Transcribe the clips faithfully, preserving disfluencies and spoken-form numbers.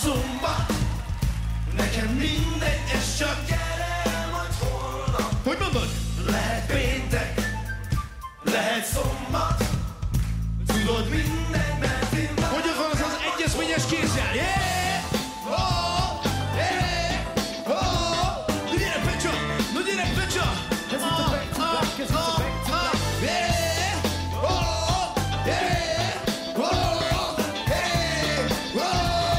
szombat, nekem mindegy, ez csak gyere majd holnap. Hogy mondod? Lehet péntek, lehet szombat, tudod mindegy, mert én már... Hogy van az az egyezményes kézzel? Yeah! Oh! Yeah! Oh! No gyere, Pecsa! No gyere, Pecsa! Ez itt a back to back, ez itt a back to back. Yeah! Oh! Yeah! Oh! Yeah! Oh!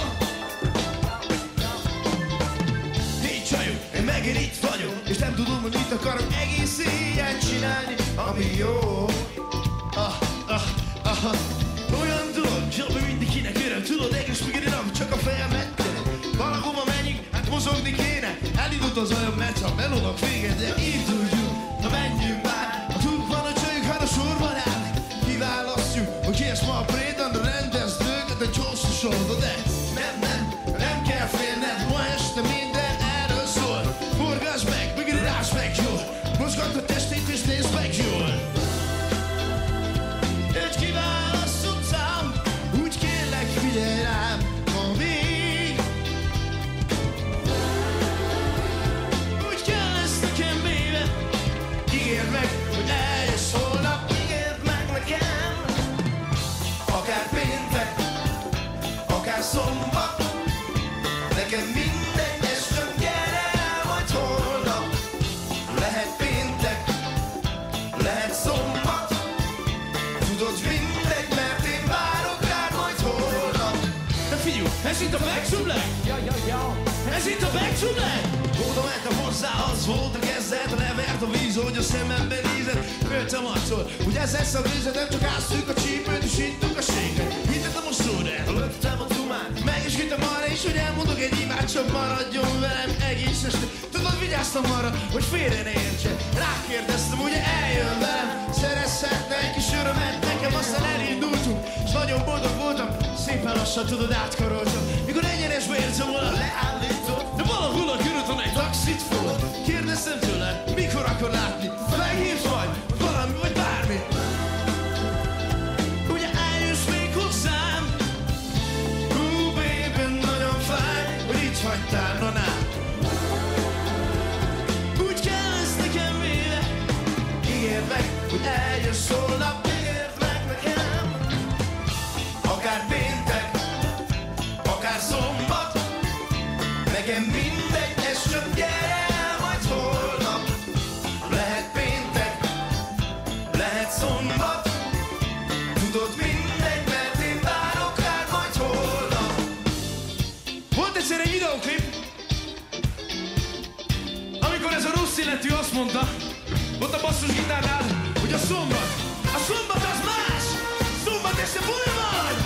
Négy csajok, én megint itt vagyok, és nem tudom, hogy mit akarok egész éjjel csinálni, ami jó. Ah, ah, ah, olyan dolog, ami mindenkinek öröm, tudod, egész még nap, csak a fejem mettene. Valahova menjünk, hát mozogni kéne. Elindult az olyan meccs, a melónak vége, de induljunk, na menjünk már. Ha túl van a csajok, hát a sorban áll. Kiválasztjuk, hogy ki ez ma a prédan, de rendezd őket, de gyorsan sorba, de nem, nem, nem kell félned, ma este minden erről szól. Forgasd meg, meg rásd meg jól, mozgadd a testét és nézd meg jól. Őt kiválasztott szám, úgy kérlek, figyelj rám, ma még. Úgy kell lesz nekem, baby. Ígérd meg, hogy eljössz holnap. Ígérd meg nekem, akár péntek, akár szombat, nekem mindegy, ez csak gyere majd holnap. Lehet péntek, lehet szombat, tudod mindegy, mert én várok rád majd holnap. De figyelj, ez itt a Back to Black. Ja, ja, ja. Ez itt a Back to Black. Oda mentem hozzá, az volt a kezdet, levert a víz, hogy a szemembe nézett. Föltem attól, hogy ez lesz a vízet, nem csak áztuk a csípőt, és ittuk a séget. Hittem a szóra, löptem a dumát, meg is hittem arra is, hogy elmondok egy imát, csak maradjon velem egész este. Tudod, vigyáztam arra, hogy félre ne értse. Rákérdeztem, ugye eljön velem, szerezhetne egy kis örömet nekem, aztán elindultunk, és nagyon boldog voltam. Szépen lassan, tudod, átkaroltam, mikor egyenesbe érzem volna leállított. De valahol a körúton egy taxit fogott. Kérdeztem tőle, mikor akar látni, meghívsz majd, valami vagy bármi. Ugye eljössz még hozzám? Hú, baby, nagyon fáj, hogy itt hagytál, na ná. Úgy kell ez nekem véle. Ígérd meg, hogy eljössz holnap. Ígérd meg nekem, Akár péntek, akár szombat, nekem mindegy, ez csak gyere majd holnap. Lehet péntek, lehet szombat, tudod mindegy, mert én várok rád majd holnap. Volt egyszer egy videóklip, amikor ez a rossz illető azt mondta, ott a basszusgitárnál, hogy a szombat, a szombat az más, szombat este buli van!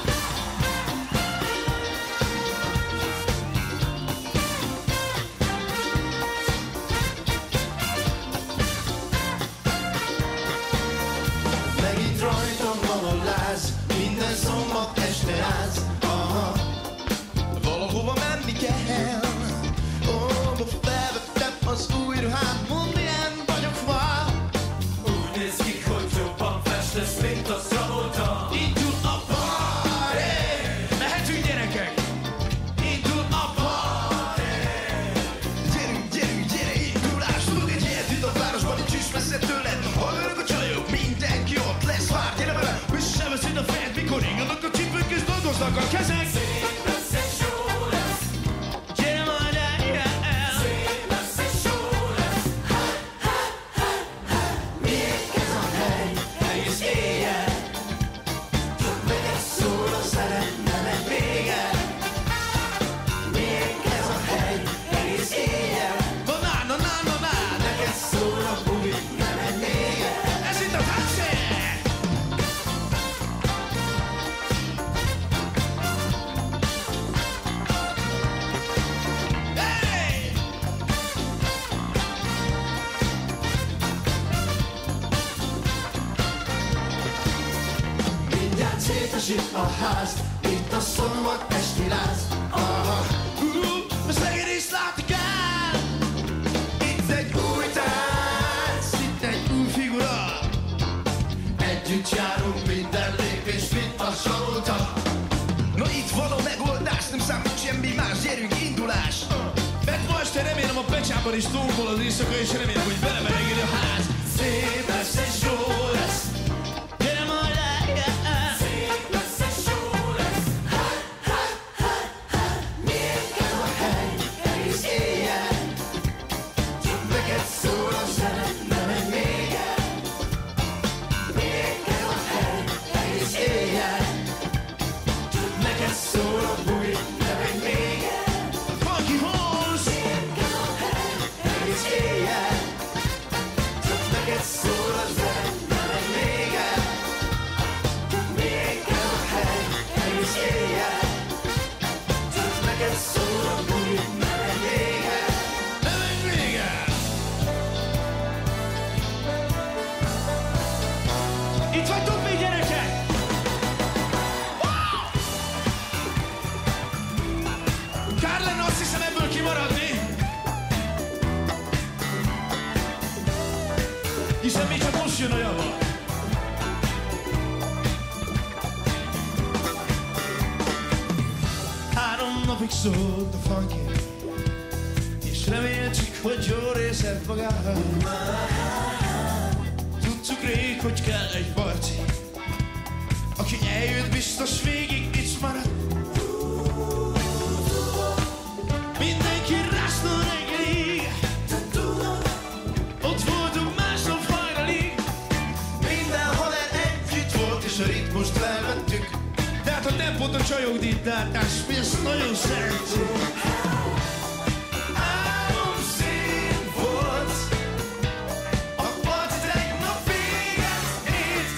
megint rajtam van a láz, minden szombat este ráz. Aha, Valahova menni kell. ó, felvettem az új ruhát, mondd milyen vagyok ma. Úgy néz ki, hogy jobban festesz, mint a Travolta. Indul a party! Mehetünk, gyerekek! Indul a party! Gyerünk, gyerünk, gyere, indulás, tudok egy ilyet itt a városban, nincs is messze tőled. Hallganak a csajok, mindenki ott lesz, vár, gyere velem. Visszaveszed a fejed, mikor inganak a csípők és dolgoznak a kezek. Szép lesz és jó lesz, Gyere majd el! szép lesz és jó lesz. Ha, ha, ha, ha, miért ez a hely, egész éjjel? Neked szól a szeretne meg vége. Miért ez a hely, egész éjjel? Na na na na na na! Neked szól a bubi, nem egy vége. Ez itt a taxi! Hey! Mindjárt szétesik a ház, itt a szombat esti láz. Aha, Uh, ezt megint is látni kell! itt egy új tánc, Itt egy új figura! együtt járunk minden lépés, mint a Travolta. Na itt van a megoldás, nem számít sem Abban is tombol az éjszaka, és remélem, hogy belemeleged a ház. Szép lesz és jó lesz. Gyere majd el. Szép lesz és jó lesz. Ha, ha, ha, ha. Miért a hely egész éjjel? Csak neked szól a zene, ne menj még el. Miért a hely egész éjjel? Csak neked szól a bugi, ne menj még el. Funky Horse. Miért a hely egész éjjel? Csak neked szól a zene, ne menj még el. Miért a hely egész éjjel? Csak neked szól a bugi, ne menj még el. Ne menj még el. Itt vagytok még, gyerekek? Wow! Kár lenne, azt hiszem, ebből kimaradni. Hiszen még csak most jön a java. Három napig szólt a funky, és reméltük, hogy jól érzed magát. Tudtuk rég, hogy kell egy parti, aki eljött, biztos végig itt marad. Mindenki rásna reggelig, ott voltunk másnap hajnalig. Mindenhol együtt volt, és a ritmust felvettük. De hát a tempót a csajok diktálták, s mi ezt nagyon szeretjük. Álom szép volt, a parti tegnap véget ért.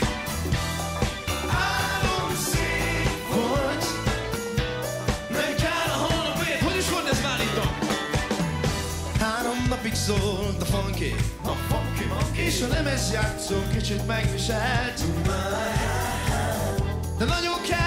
Álom szép volt, nem kell a holnapért. Hogy is volt ez, Válítom? Három napig szólt a funky, a funky monkey, és a lemezjátszó kicsit megviselt. De nagyon kell